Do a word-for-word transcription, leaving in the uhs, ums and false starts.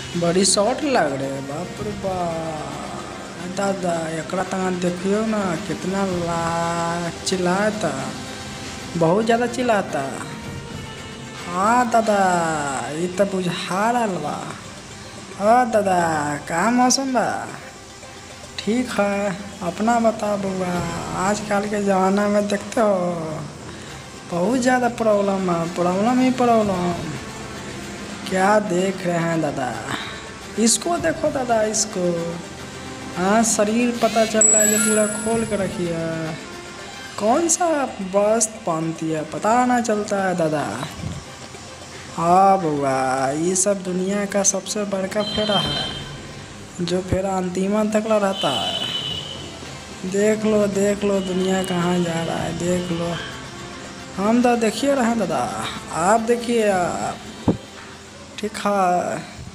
बड़ी शॉर्ट लग रहे है, बाप रे बाप दादा। एकरा तना देखियो ना कितना ला चिल्लाता, बहुत ज़्यादा चिल्लाता। हाँ दादा, ये तो बुझा रहल बा। हाँ दादा, का मौसम बा? ठीक है, अपना बता बउआ। आजकल के ज़माना में देखते हो बहुत ज़्यादा प्रॉब्लम है, प्रॉब्लम ही प्रॉब्लम। क्या देख रहे हैं दादा? इसको देखो दादा, इसको। हाँ, शरीर पता चल रहा है, ये पूरा खोल कर रखी है। कौन सा वस्त्र पहनती है पता ना चलता है दादा। हाँ बउआ, ये सब दुनिया का सबसे बड़का फेरा है, जो फेरा अंतिमा तक रहता है। देख लो देख लो दुनिया कहाँ जा रहा है, देख लो। हम तो देखिए रहे दादा, आप देखिए आप। ठीक है।